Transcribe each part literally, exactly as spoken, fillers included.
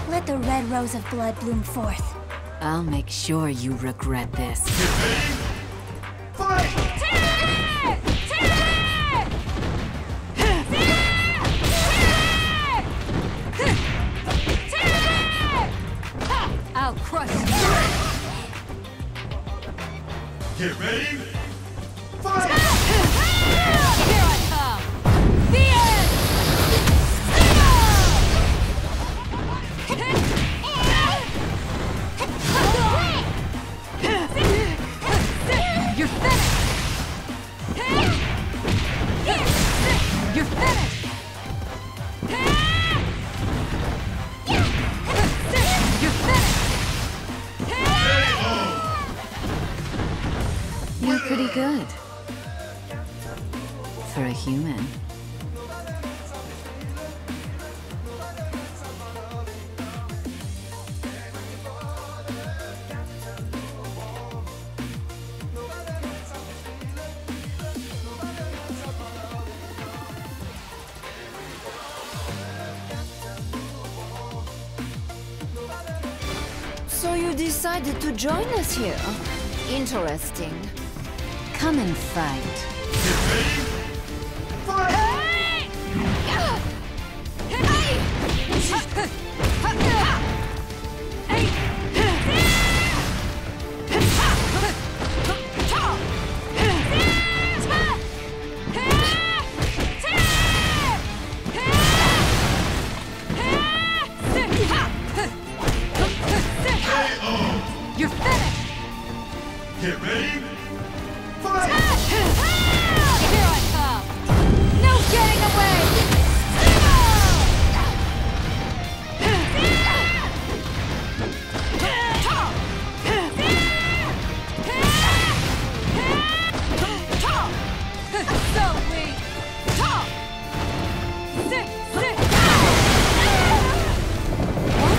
Let the red rose of blood bloom forth. I'll make sure you regret this. Fight! I'll crush you! Get ready! Fight! Here I come! The end! You're finished! You're finished! You're finished! You're pretty good. For a human. So you decided to join us here? Interesting. Come and fight. Get ready! Fight! You're finished! Get ready! Fight! Here I come! No getting away! So weak! Sit, sit! What?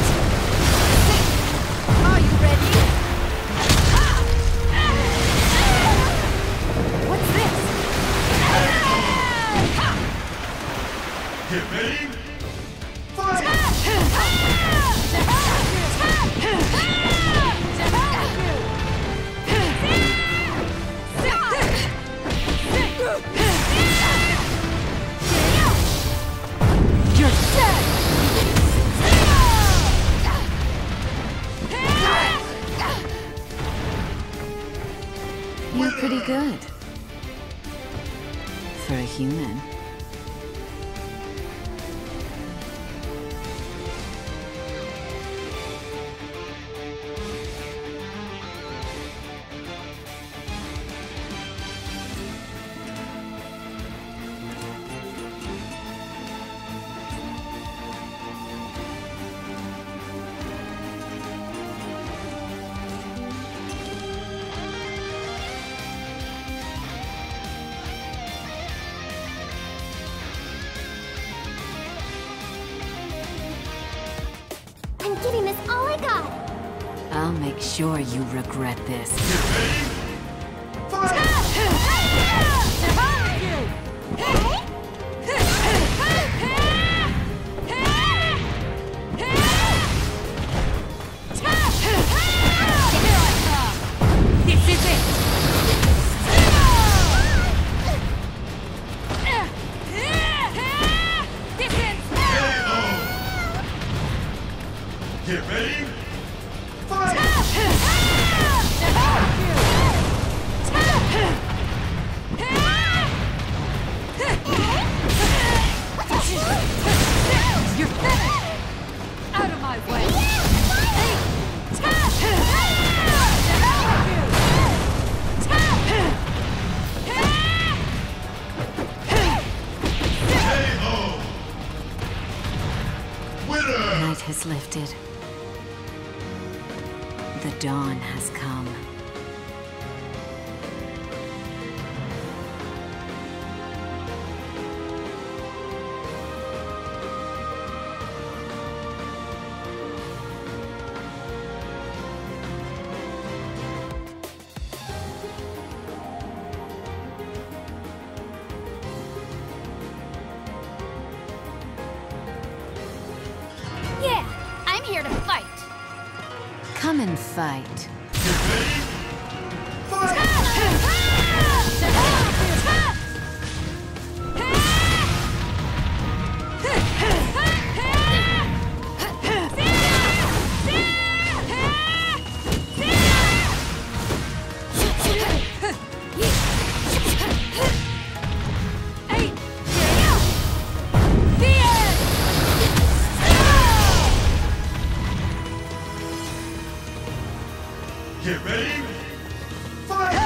Are you ready? What's this? Get ready! Fight! You're dead! You're pretty good. For a human. I'm giving this all I got. I'll make sure you regret this. Get ready! Fight! This is it! This is... Get ready! Fight! You're finished! Out of my way! Winner! Night has lifted. The dawn has come. Come and fight. Get ready. Fight! Get ready. Fight!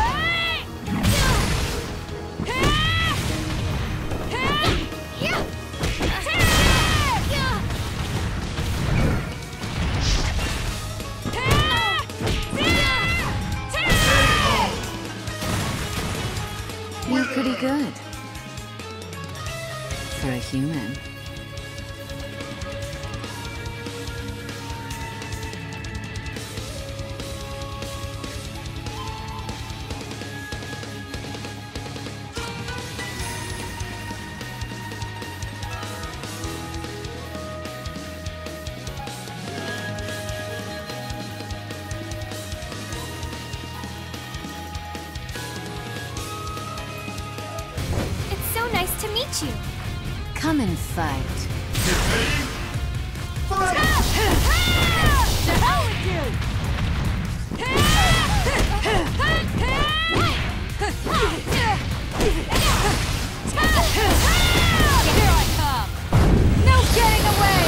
You're pretty good. For a human. Nice to meet you. Come and fight. Get ready. Fight! To hell with you! Here I come! No getting away!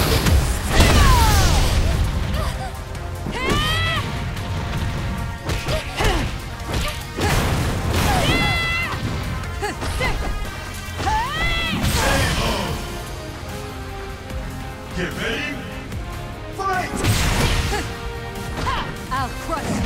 Get ready. Fight! I'll crush you!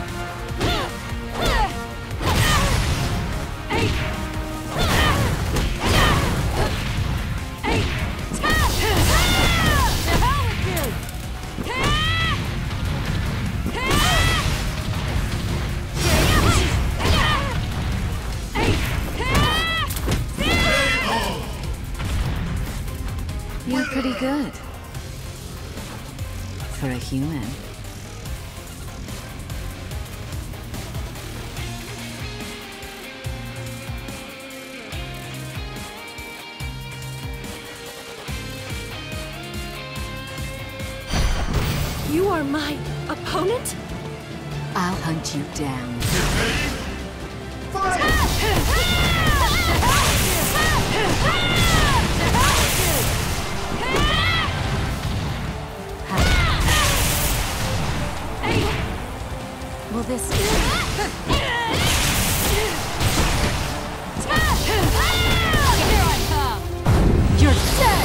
You're pretty good. For a human. You are my opponent? I'll hunt you down. Get ready. Fight! Will this... Here I come! You're dead!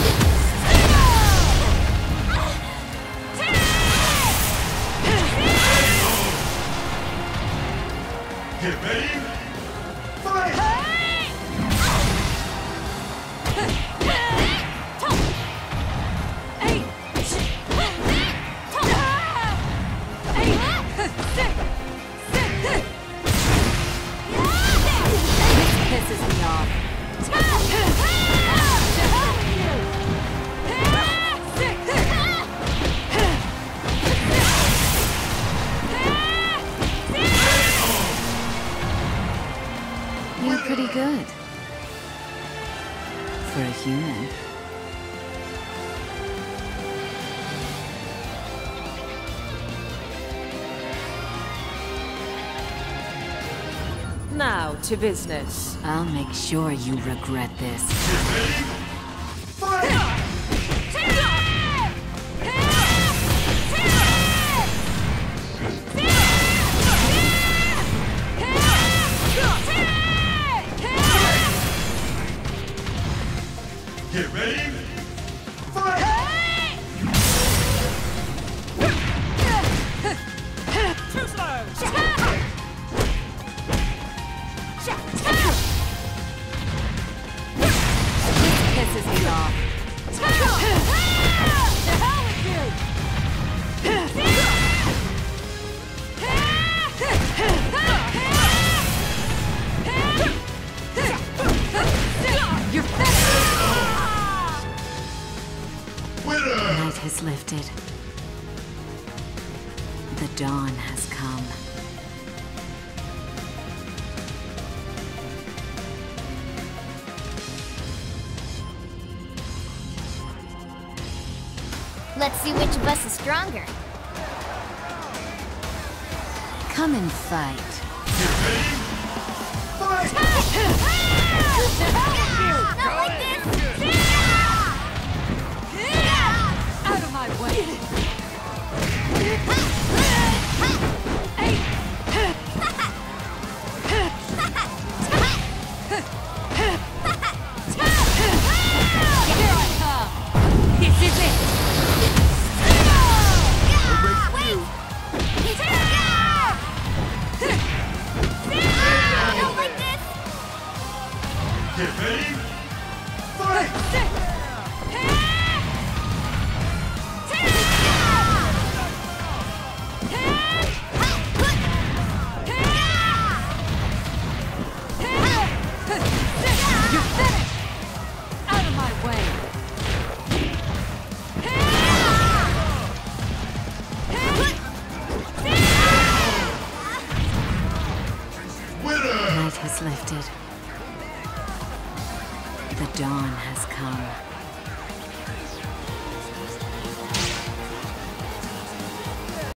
Get ready. Fight! Pisses me off. You're pretty good. For a human. Now to business. I'll make sure you regret this. Get ready. Fight! Get ready. Fight! Too slow! The dawn has come. Let's see which of us is stronger. Come and fight. Get ready. Fight! Not like this! Out of my way! Here I come! This is it! Not like this! Get ready. Fight! You're finished! Out of my way! Winner! Night has lifted. The dawn has come.